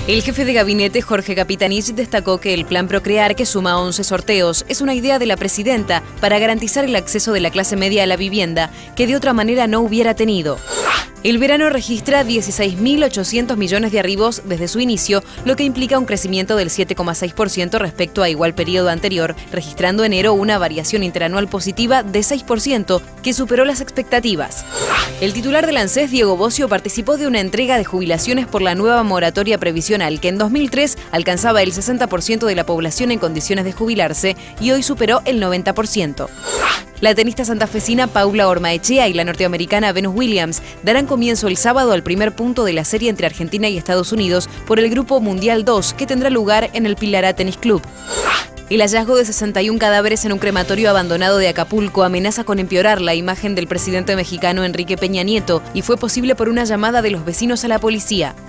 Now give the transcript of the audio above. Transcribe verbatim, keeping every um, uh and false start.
El jefe de gabinete, Jorge Capitanich, destacó que el plan Procrear, que suma once sorteos, es una idea de la presidenta para garantizar el acceso de la clase media a la vivienda, que de otra manera no hubiera tenido. El verano registra dieciséis mil ochocientos millones de arribos desde su inicio, lo que implica un crecimiento del siete coma seis por ciento respecto a igual periodo anterior, registrando enero una variación interanual positiva de seis por ciento, que superó las expectativas. El titular del ANSES, Diego Bocio, participó de una entrega de jubilaciones por la nueva moratoria previsional, que en dos mil tres alcanzaba el sesenta por ciento de la población en condiciones de jubilarse y hoy superó el noventa por ciento. La tenista santafesina Paula Ormaechea y la norteamericana Venus Williams darán comienzo el sábado al primer punto de la serie entre Argentina y Estados Unidos por el Grupo Mundial dos, que tendrá lugar en el Pilará Tenis Club. El hallazgo de sesenta y un cadáveres en un crematorio abandonado de Acapulco amenaza con empeorar la imagen del presidente mexicano Enrique Peña Nieto y fue posible por una llamada de los vecinos a la policía.